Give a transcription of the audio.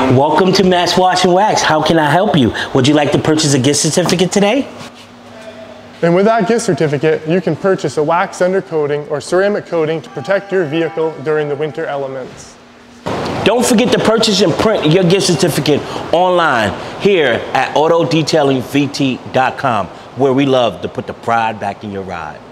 Welcome to Mass Wash and Wax. How can I help you? Would you like to purchase a gift certificate today? And with that gift certificate, you can purchase a wax undercoating or ceramic coating to protect your vehicle during the winter elements. Don't forget to purchase and print your gift certificate online here at autodetailingvt.com, where we love to put the pride back in your ride.